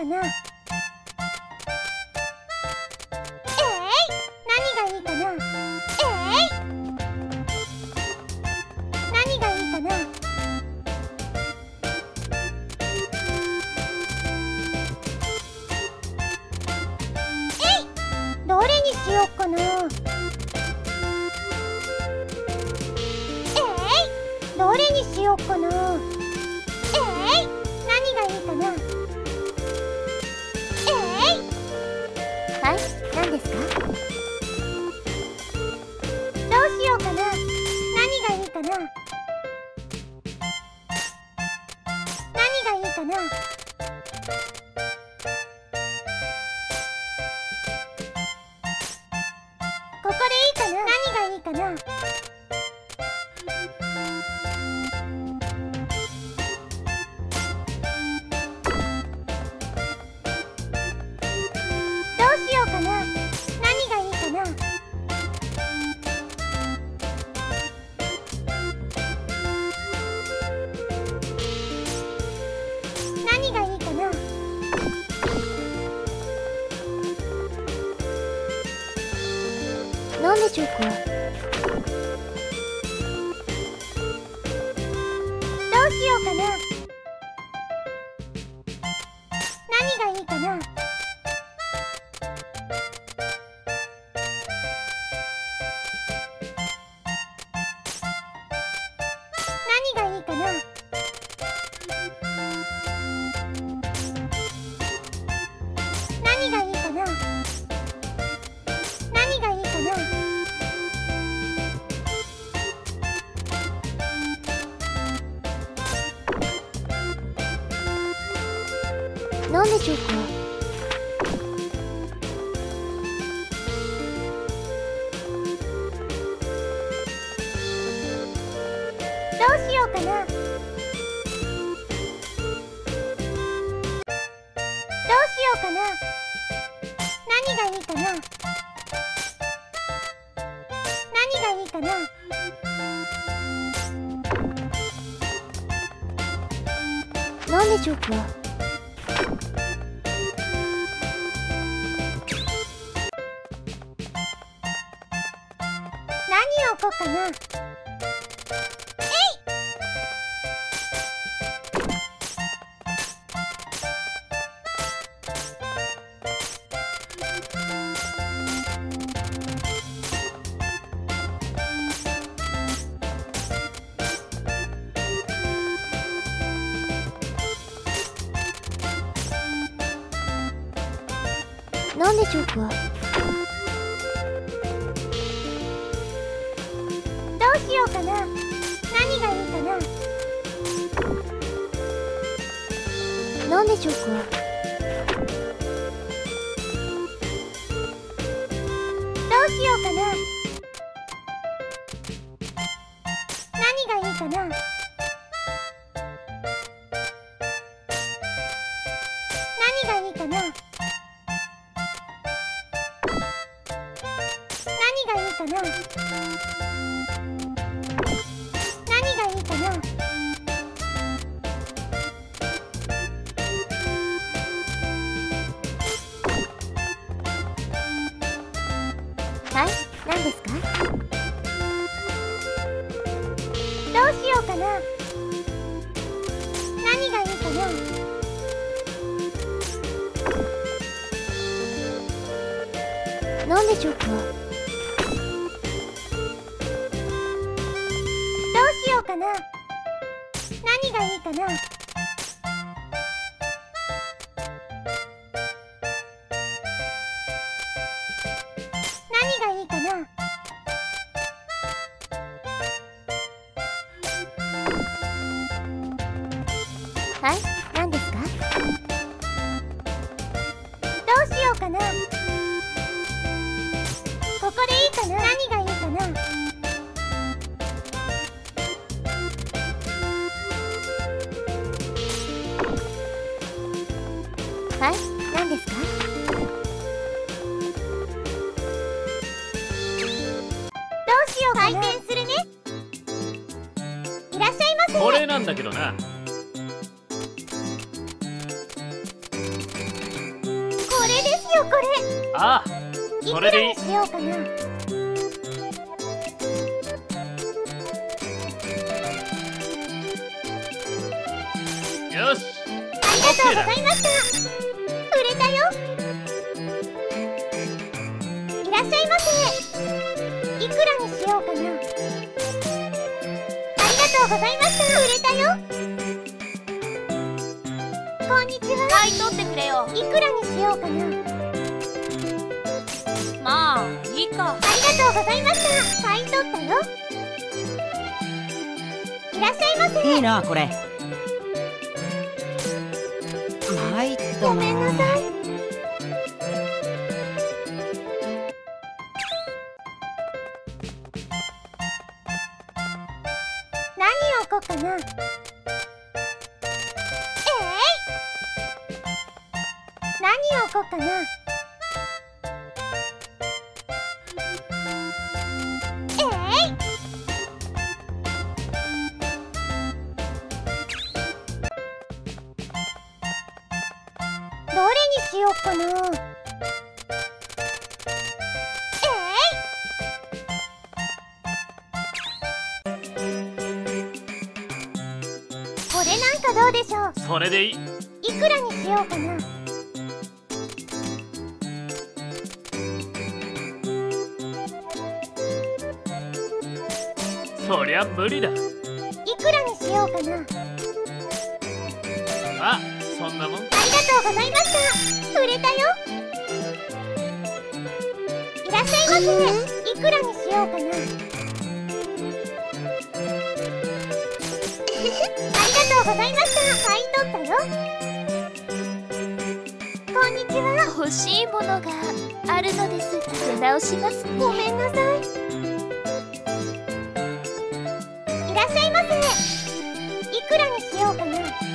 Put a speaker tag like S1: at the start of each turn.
S1: な。何がいいかな。何がいいかな。どれにしよっかな。どれにしよっかな。何がいいかな。はい、何ですか。どうしようかな。何がいいかな。何がいいかな。ここでいいかな。何がいいかな。どうしようかな。何がいいかな。何がいいかな。なんでしょうか。どうしようかな。何がいいかな。何がいいかな。何がいいかな。何がいいかな。なんでしょうか。どうしようかな。どうしようかな。何がいいかな。何がいいかな。なんでしょうか。何を置こうかな。なんでしょうか。どうしようかな。何がいいかな。なんでしょうか。どうしようかな。何がいいかな。何がいいかな。何がいいかな。何がいいかな。はい、何ですか。どうしようかな。何がいいかな。なんでしょうか。どうしようかな。何がいいかな。何がいいかな。はい、何ですか。どうしようかな。ここでいいかな。何がいいかな。はい、何ですか。どうしようかな。開店するね。いらっしゃいませ。
S2: これなんだけどな。
S1: よこれ。
S2: ああ、それでいい。
S1: いくらにしようかな。
S2: よし、
S1: ありがとうございました。売れたよ。いらっしゃいませ。いくらにしようかな。ありがとうございました。売れたよ。こんにちは。
S3: 買い取ってくれよ。
S1: いくらにしようかな。
S3: まあいいか。
S1: ありがとうございました。買い取ったよ。いらっしゃいませ。
S4: いいなこれ。参ったな。
S1: ごめんなさい。何を置こうかな。何を置こうかな。どれにしようかな。これなんかどうでしょう。
S2: それでいい。
S1: いくらにしようかな。
S2: そりゃ無理だ。
S1: いくらにしようかな。
S2: まあそんなもん。
S1: ありがとうございました。売れたよ。いらっしゃいませ。いくらにしようかな。ありがとうございました。買い取ったよ。こんにちは。
S3: 欲しいものがあるのです。出直しますね。
S1: ごめんなさい。いらっしゃいませ。いくらにしようかな。